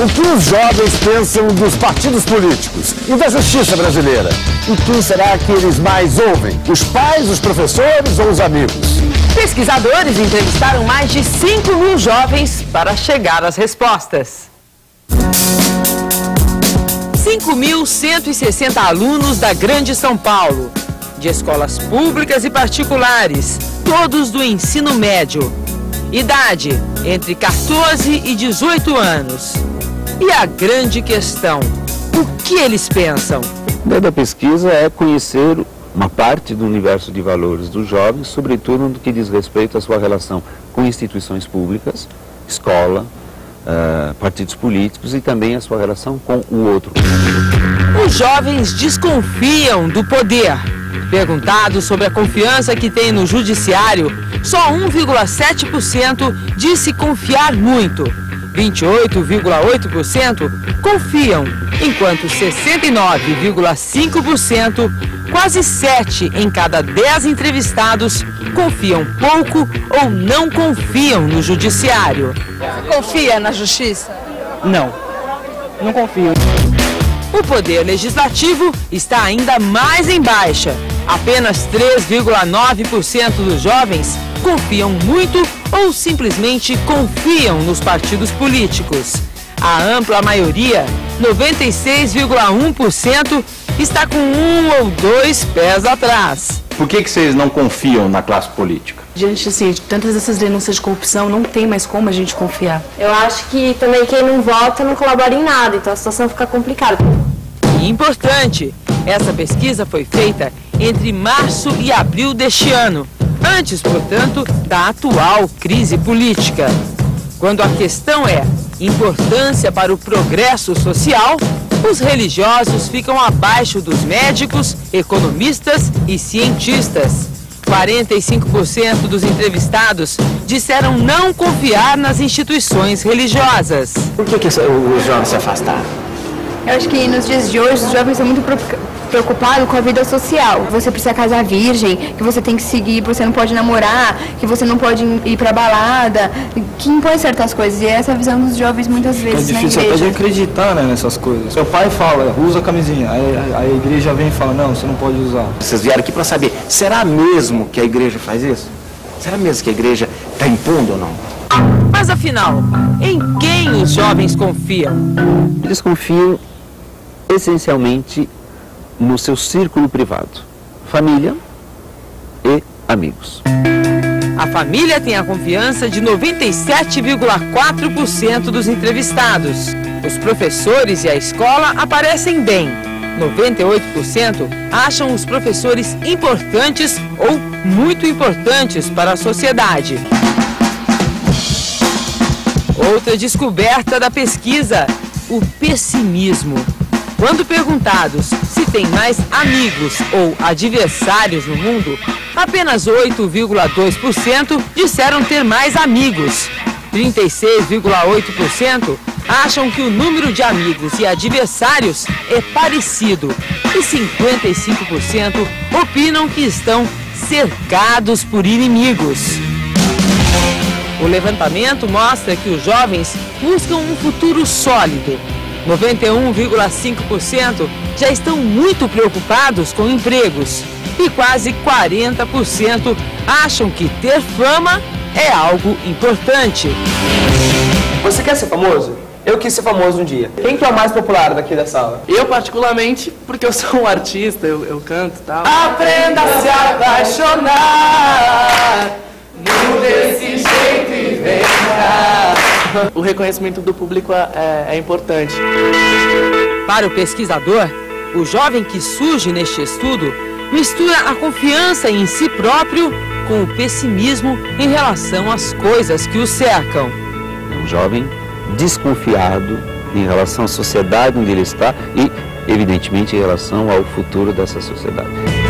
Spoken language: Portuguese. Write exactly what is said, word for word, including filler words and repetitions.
O que os jovens pensam dos partidos políticos e da justiça brasileira? E quem será que eles mais ouvem? Os pais, os professores ou os amigos? Pesquisadores entrevistaram mais de cinco mil jovens para chegar às respostas. cinco mil cento e sessenta alunos da Grande São Paulo, de escolas públicas e particulares, todos do ensino médio. Idade, entre quatorze e dezoito anos. E a grande questão, o que eles pensam? A ideia da pesquisa é conhecer uma parte do universo de valores dos jovens, sobretudo no que diz respeito à sua relação com instituições públicas, escola, uh, partidos políticos e também a sua relação com o outro. Os jovens desconfiam do poder. Perguntado sobre a confiança que tem no judiciário, só um vírgula sete por cento disse confiar muito. vinte e oito vírgula oito por cento confiam, enquanto sessenta e nove vírgula cinco por cento, quase sete em cada dez entrevistados, confiam pouco ou não confiam no judiciário. Você confia na justiça? Não, não confio. O poder legislativo está ainda mais em baixa. Apenas três vírgula nove por cento dos jovens confiam muito ou simplesmente confiam nos partidos políticos. A ampla maioria, noventa e seis vírgula um por cento, está com um ou dois pés atrás. Por que que vocês não confiam na classe política? Diante assim, de tantas dessas denúncias de corrupção, não tem mais como a gente confiar. Eu acho que também quem não vota não colabora em nada, então a situação fica complicada. E importante, essa pesquisa foi feita entre março e abril deste ano, antes, portanto, da atual crise política. Quando a questão é importância para o progresso social, os religiosos ficam abaixo dos médicos, economistas e cientistas. quarenta e cinco por cento dos entrevistados disseram não confiar nas instituições religiosas. Por que que os jovens se afastaram? Eu acho que nos dias de hoje os jovens são muito preocupados com a vida social. Você precisa casar virgem, que você tem que seguir, você não pode namorar, que você não pode ir pra balada, que impõe certas coisas. E essa é a visão dos jovens muitas vezes na igreja. É difícil até de acreditar, né, nessas coisas. Seu pai fala, usa a camisinha, aí a, a igreja vem e fala, não, você não pode usar. Vocês vieram aqui para saber, será mesmo que a igreja faz isso? Será mesmo que a igreja está impondo ou não? Mas afinal, em quem os jovens confiam? Eles confiam essencialmente no seu círculo privado, família e amigos. A família tem a confiança de noventa e sete vírgula quatro por cento dos entrevistados. Os professores e a escola aparecem bem. noventa e oito por cento acham os professores importantes ou muito importantes para a sociedade. Outra descoberta da pesquisa, o pessimismo. Quando perguntados se tem mais amigos ou adversários no mundo, apenas oito vírgula dois por cento disseram ter mais amigos. trinta e seis vírgula oito por cento acham que o número de amigos e adversários é parecido. E cinquenta e cinco por cento opinam que estão cercados por inimigos. O levantamento mostra que os jovens buscam um futuro sólido. noventa e um vírgula cinco por cento já estão muito preocupados com empregos e quase quarenta por cento acham que ter fama é algo importante. Você quer ser famoso? Eu quis ser famoso um dia. Quem que é o mais popular daqui da sala? Eu, particularmente, porque eu sou um artista, eu, eu canto e tal. Aprenda a se apaixonar, não desse jeito e vem cá. O reconhecimento do público é, é importante. Para o pesquisador, o jovem que surge neste estudo mistura a confiança em si próprio com o pessimismo em relação às coisas que o cercam. É um jovem desconfiado em relação à sociedade onde ele está e, evidentemente, em relação ao futuro dessa sociedade.